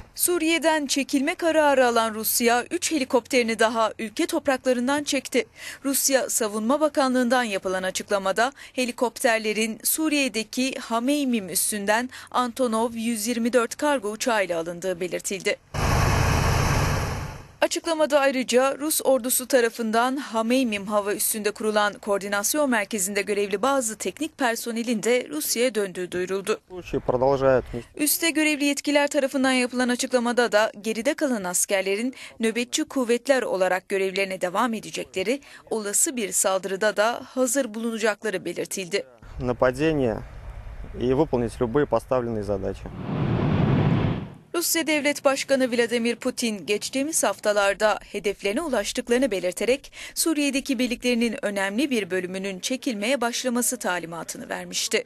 Suriye'den çekilme kararı alan Rusya 3 helikopterini daha ülke topraklarından çekti. Rusya Savunma Bakanlığı'ndan yapılan açıklamada helikopterlerin Suriye'deki Hameymim üssünden Antonov 124 kargo uçağıyla alındığı belirtildi. Açıklamada ayrıca Rus ordusu tarafından Hameymim hava üssünde kurulan koordinasyon merkezinde görevli bazı teknik personelin de Rusya'ya döndüğü duyuruldu. Üste görevli yetkililer tarafından yapılan açıklamada da geride kalan askerlerin nöbetçi kuvvetler olarak görevlerine devam edecekleri, olası bir saldırıda da hazır bulunacakları belirtildi. Rusya Devlet Başkanı Vladimir Putin geçtiğimiz haftalarda hedeflerine ulaştıklarını belirterek Suriye'deki birliklerinin önemli bir bölümünün çekilmeye başlaması talimatını vermişti.